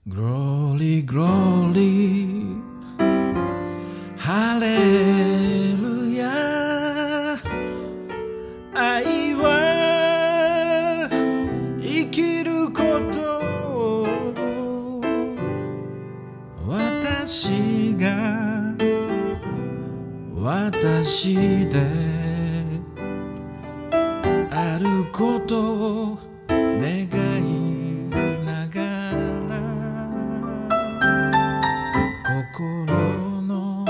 Glory, glory, Hallelujah. 愛は生きることを私が私であることを願いながら心の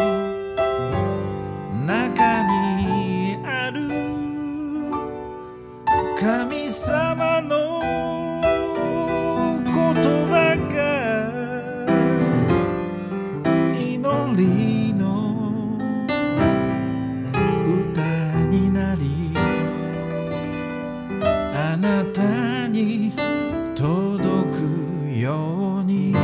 中にある神様の言葉が祈りの歌になりあなたに届くように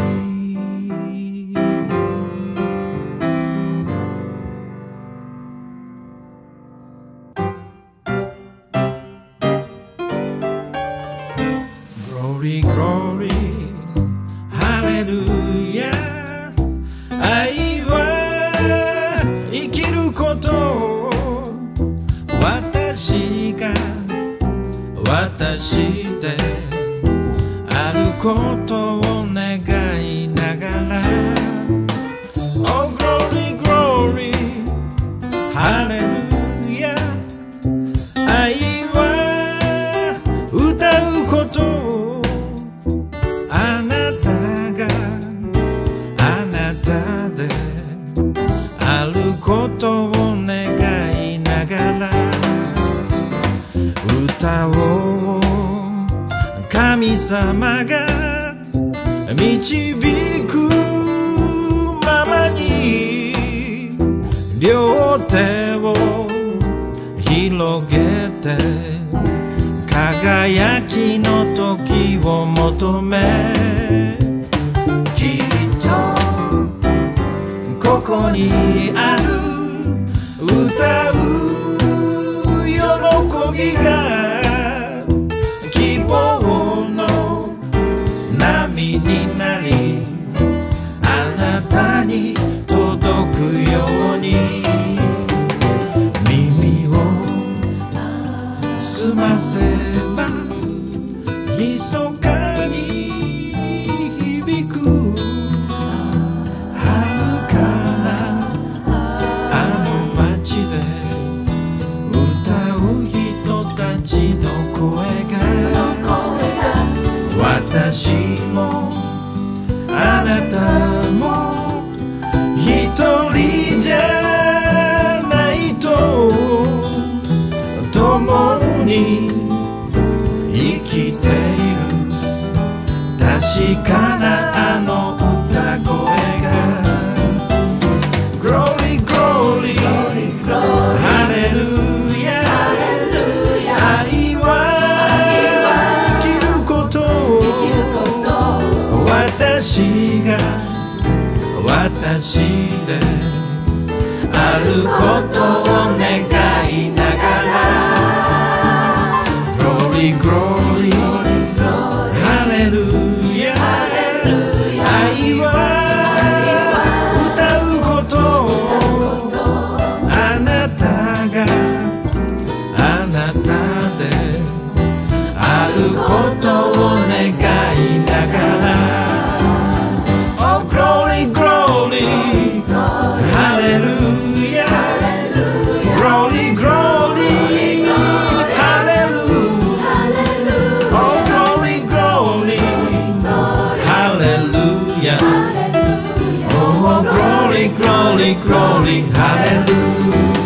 Glory, glory, hallelujah. 愛は生きることを私が私であることを願いながら Oh glory, glory, hallelujah. 愛は歌うことをあなたがあなたであることを願いながら歌を神様が導くままに両手を広げて輝きの時を求めきっとここにある歌う喜びが希望の波になりあなたに届くように耳を澄ませば密かに響く遥かなあの街で歌う人たちの声が私もあなたも一人じゃないと共に生きている確かなあの歌声が Glory, glory, Hallelujah. 愛は生きることを私が私であることを願いながら Glory, glory, Hallelujah. 愛は歌うことをあなたがあなたであることを願いながら Oh glory, glory, hallelujah. Glory, glory, hallelujah. Oh glory, glory, hallelujah. Oh glory, glory, glory, hallelujah.